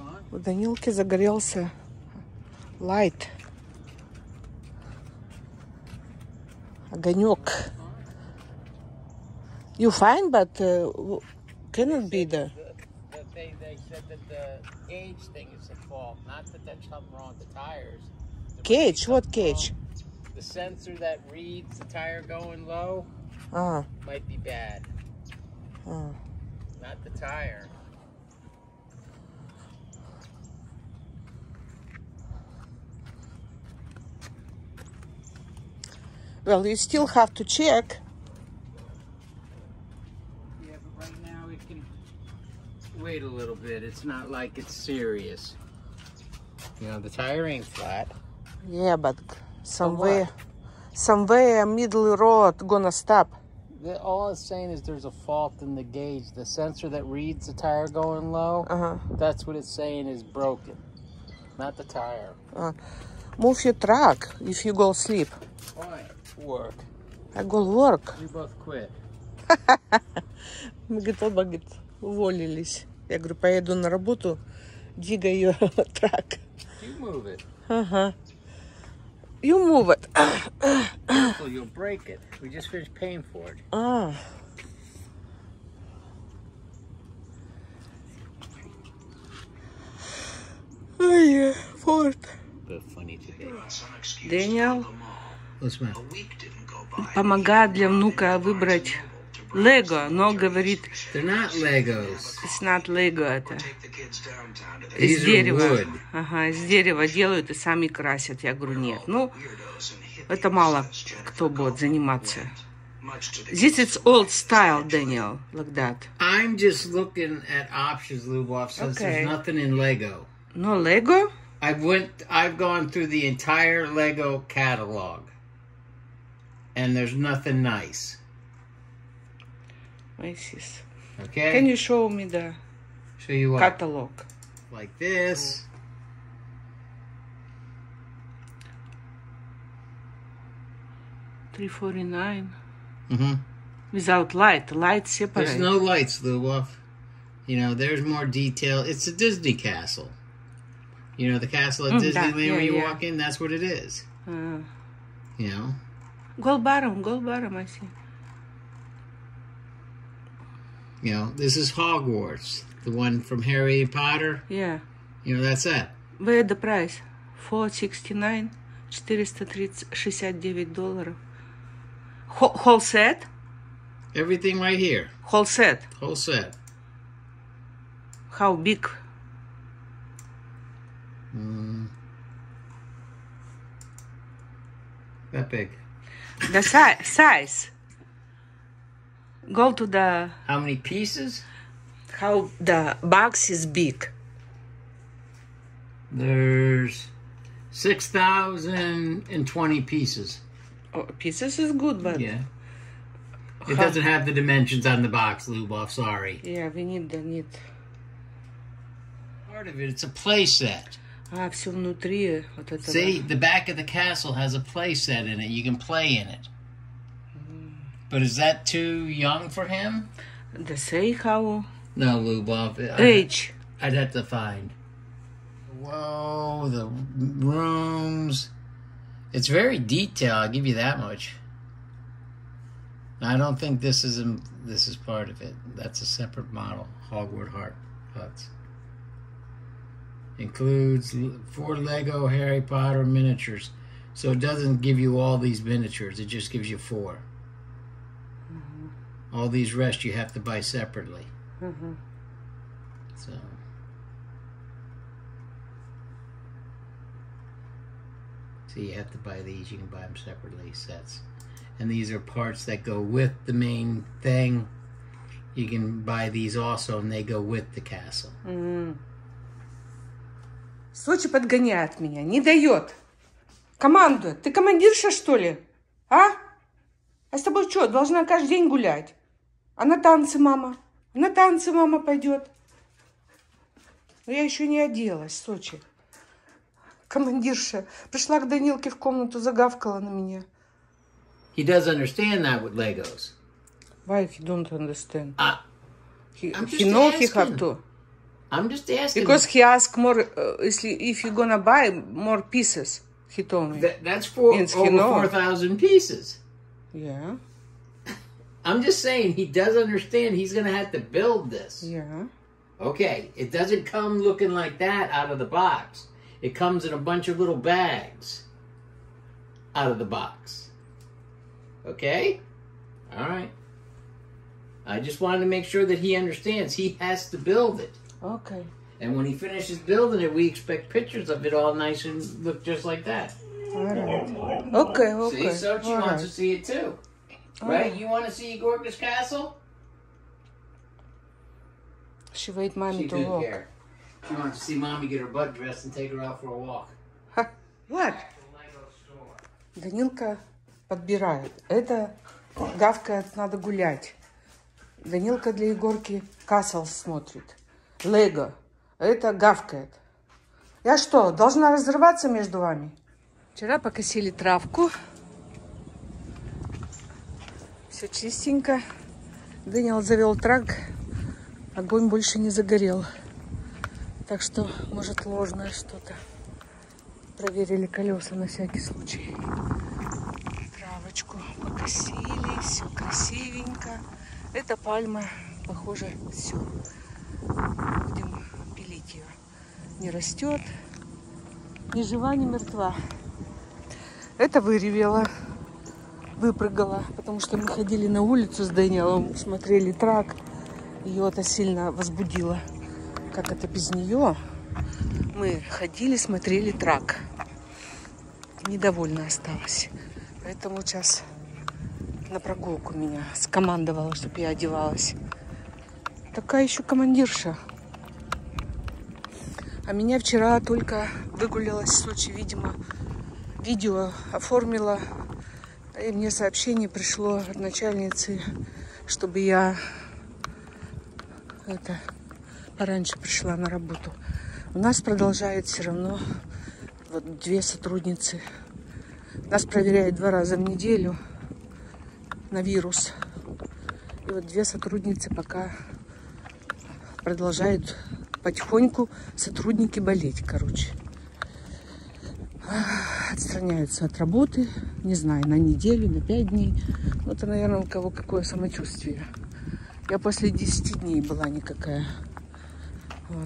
У Данилки загорелся light. Огонек. You fine, but cannot be there. They said that the gauge thing is the fault, not that there's something wrong with the tires. Cage? What cage? The sensor that reads the tire going low might be bad. Not the tire. Well, you still have to check. Yeah, but right now it can wait a little bit. It's not like it's serious. You know, the tire ain't flat. Yeah, but somewhere middle road gonna stop. All it's saying is there's a fault in the gauge. The sensor that reads the tire going low, that's what it's saying is broken, not the tire. Move your truck if you go sleep. Why? Work. I go work. We both quit. Мы, говорит, оба, говорит, уволились. Я говорю, поеду на работу, двигай ее трак. You move it. You move it. Careful, you'll break it. We just finished paying for it. Oh, yeah, Ford. But funny today. Дэниел What's that? помогает для внука выбрать Лего, но говорит, They're not Legos. it's not Lego, это These из are дерева. wood. Ага, из дерева делают и сами красят. Я говорю, нет. Ну, это мало кто будет заниматься. This is old style, Daniel, like that. I'm just looking at options, Lubov, since Okay. there's nothing in Lego. No Lego? I've gone through the entire Lego catalog, and there's nothing nice. I see. Okay? Can you show me the Show you what? catalog? Like this. $349 Mm-hmm. without light. Light separate. There's no lights, Lubov. You know, there's more detail. It's a Disney castle. You know, the castle at Disneyland where you walk in, that's what it is. You know? Gold bottom, I see. You know, this is Hogwarts. The one from Harry Potter. Yeah. You know, that's that. Where the price? $469, $469. Whole set? Everything right here. Whole set. Whole set. How big? That big. The size. Go to the... How many pieces? How the box is big. There's 6,020 pieces. Oh, pieces is good, but... Yeah. It doesn't have the dimensions on the box, Lubov, sorry. Yeah, we need. Part of it, it's a play set. Все внутри. Вот это. See, the back of the castle has a play set in it. You can play in it. But is that too young for him? The say how? No, Lubov. Age. I'd have to find. Whoa, the rooms. It's very detailed, I'll give you that much. I don't think this is part of it. That's a separate model. Hogwarts huts. Includes 4 Lego Harry Potter miniatures. So it doesn't give you all these miniatures. It just gives you 4. All these rest you have to buy separately. So. So you have to buy these. You can buy them separately, sets. And these are parts that go with the main thing. You can buy these also, and they go with the castle. Сочи подгоняет меня, не дает. Командует. Ты командирша, что ли? А? А с тобой что, должна каждый день гулять? А на танцы, мама? На танцы мама пойдет. Но я еще не оделась, Сочи. Командирша пришла к Данилке в комнату, загавкала на меня. He does understand that with Legos. Why he don't understand? I'm He just know he asking. have to. I'm just asking. Because he asked more, if you're gonna buy more pieces, he told me. That's for Means he over know. 4,000 pieces. Yeah, I'm just saying he does understand he's going to have to build this. yeah. Okay, it doesn't come looking like that out of the box. It comes in a bunch of little bags out of the box. Okay? All right. I just wanted to make sure that he understands he has to build it. Okay. And when he finishes building it, we expect pictures of it all nice and look just like that. All right. Okay, okay. See, so she All wants right. to see it too. All Right? right. You want to see Gorga's castle? She wait mommy She to doesn't walk. care. She wants to see mommy get her butt dressed and take her out for a walk. Ха. What? Данилка подбирает. Это гавкает, надо гулять. Данилка для Егорки Касл смотрит. Лего. Это гавкает. Я что, должна разрываться между вами? Вчера покосили травку. Все чистенько. Данил завел трак. Огонь больше не загорел. Так что, может, ложное что-то. Проверили колеса на всякий случай. Травочку покосили. Все красивенько. Эта пальма, похоже, все. Будем пилить ее. Не растет. Ни жива, ни мертва. Это выревела. Выпрыгала. Потому что мы ходили на улицу с Дэниелом. Смотрели трак. Ее это сильно возбудило. Как это без нее? Мы ходили, смотрели трак. Недовольна осталась. Поэтому сейчас на прогулку меня скомандовала, чтобы я одевалась. Такая еще командирша. А меня вчера только выгулялась в Сочи, видимо, видео оформила. И мне сообщение пришло от начальницы, чтобы я пораньше пришла на работу. У нас продолжает все равно вот 2 сотрудницы. Нас проверяют 2 раза в неделю на вирус. И вот 2 сотрудницы пока продолжают потихоньку сотрудники болеть, короче. Отстраняются от работы, не знаю, на неделю, на 5 дней. Ну, это, наверное, у кого какое самочувствие. Я после 10 дней была никакая. Вот.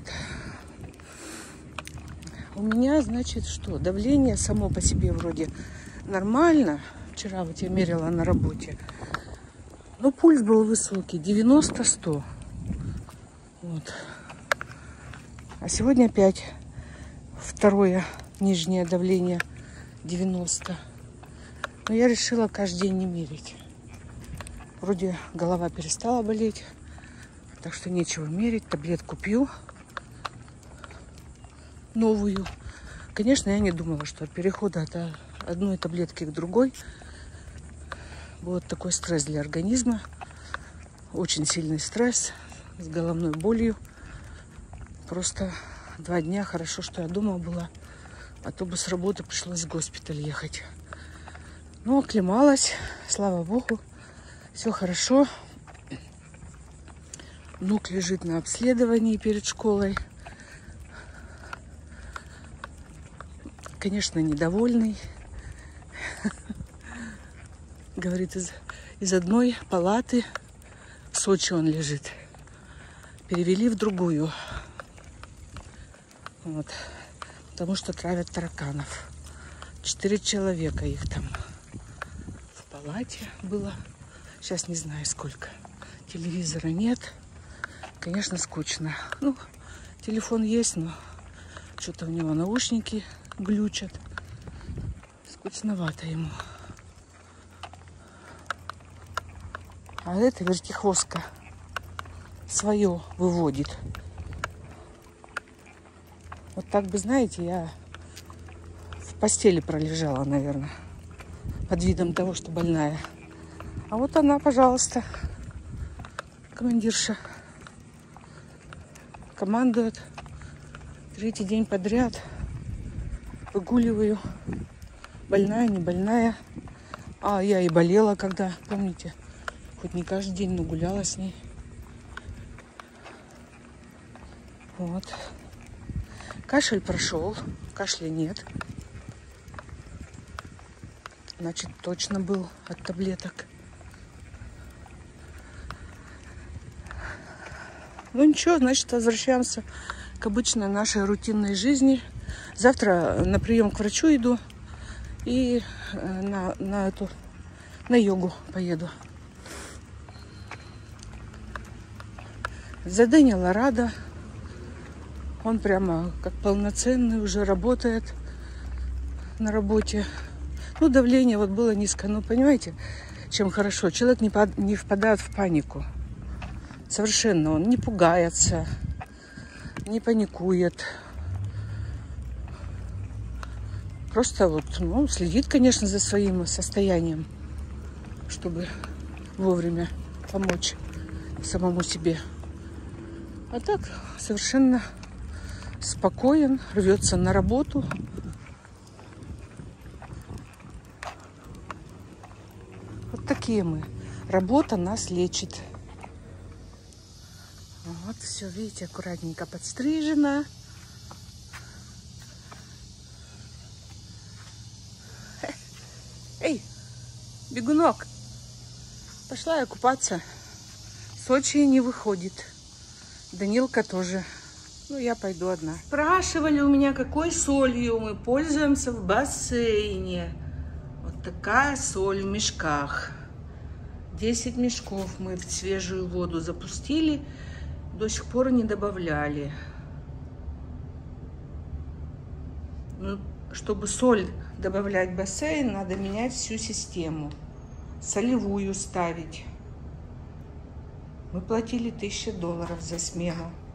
У меня, значит, что? Давление само по себе вроде нормально. Вчера вот я мерила на работе. Но пульс был высокий, 90-100. Вот. А сегодня опять 2-е нижнее давление 90. Но я решила каждый день не мерить. Вроде голова перестала болеть, так что нечего мерить. Таблетку пью новую. Конечно, я не думала, что от перехода от одной таблетки к другой будет такой стресс для организма. Очень сильный стресс с головной болью. Просто 2 дня хорошо, что я дома была. А то бы с работы пришлось в госпиталь ехать. Но оклемалась, слава богу. Все хорошо. Внук лежит на обследовании перед школой. Конечно, недовольный. Говорит, из одной палаты в Сочи он лежит. Перевели в другую. Вот. Потому что травят тараканов. 4 человека их там в палате было. Сейчас не знаю сколько. Телевизора нет. Конечно, скучно. Ну, телефон есть, но что-то у него наушники глючат. Скучновато ему. А эта вертихвостка свое выводит. Вот так бы, знаете, я в постели пролежала, наверное, под видом того, что больная. А вот она, пожалуйста, командирша. Командует. 3-й день подряд. Выгуливаю. Больная, не больная. А я и болела, когда, помните, хоть не каждый день, но гуляла с ней. Вот. Кашель прошел, кашля нет. Значит, точно был от таблеток. Ну ничего, значит, возвращаемся к обычной нашей рутинной жизни. Завтра на прием к врачу иду и на йогу поеду. За Дэниела рада. Он прямо как полноценный уже работает на работе. Ну, давление вот было низкое. Ну, понимаете, чем хорошо? Человек не впадает в панику. Совершенно. Он не пугается, не паникует. Просто вот, ну, следит, конечно, за своим состоянием, чтобы вовремя помочь самому себе. А так совершенно спокоен, рвется на работу. Вот такие мы. Работа нас лечит. Вот все, видите, аккуратненько подстрижено. Эй, бегунок, пошла я купаться. Сочи не выходит. Данилка тоже. Ну, я пойду одна. Спрашивали у меня, какой солью мы пользуемся в бассейне. Вот такая соль в мешках. 10 мешков мы в свежую воду запустили. До сих пор не добавляли. Ну, чтобы соль добавлять в бассейн, надо менять всю систему. Солевую ставить. Мы платили $1000 за смену.